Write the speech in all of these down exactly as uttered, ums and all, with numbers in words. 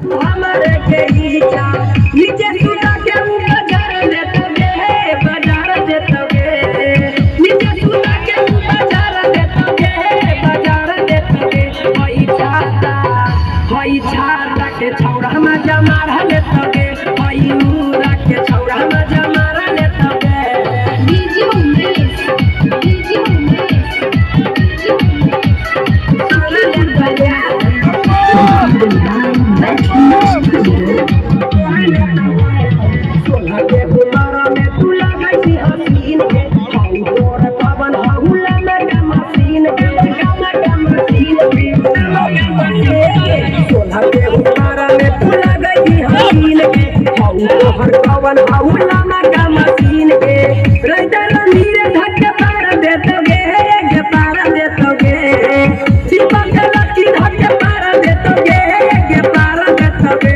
हमारे के इच्छा नीचे सुता के ऊपर बाजार देतोगे बाजार देतोगे नीचे सुता के ऊपर बाजार देतोगे बाजार देतोगे होई छाता होई छाता के छौड़ा मजा मार लेतोगे होई मुरा के छौड़ा मजा मार लेतोगे डीजे उमेश डीजे उमेश सोला बजा सोला के बुलारा में तू लगाई हसीन के हाउ तोर पवन हाउला में का मशीन के गाना का मशीन के सोला के बुलारा में तू लगाई हसीन के हाउ तोर पवन हाउला में का मशीन के रैतर नीरे धक्के पार देतोगे के पार देतोगे चिपक लकी धक्के पार देतोगे के पार देतोगे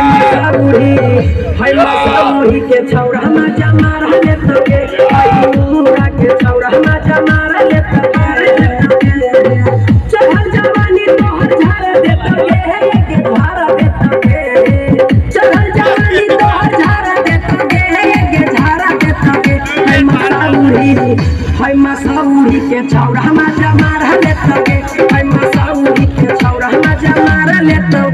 हाय मसाऊरी के छौड़ा मजा मार लेतोगे हाय मुरा के छौड़ा मजा मार लेतोगे चढ़ल जवानी तोहर झाड़ देतोगे के झाड़ देतोगे चढ़ल जवानी तोहर झाड़ देतोगे के झाड़ देतोगे हाय मसाऊरी हाय मसाऊरी के छौड़ा मजा मार लेतोगे हाय मसाऊरी के छौड़ा मजा मार लेतोगे।